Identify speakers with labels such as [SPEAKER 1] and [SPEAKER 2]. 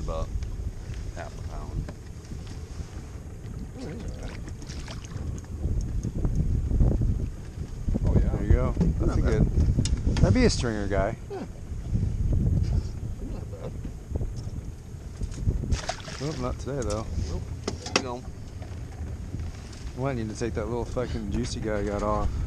[SPEAKER 1] about half a pound.
[SPEAKER 2] Oh yeah.
[SPEAKER 3] There you go. That's a good. That'd be a stringer guy.
[SPEAKER 2] Yeah. Not bad.
[SPEAKER 3] Nope, not today though.
[SPEAKER 1] Nope. There you go.
[SPEAKER 3] Well, I need to take that little fucking juicy guy I got off.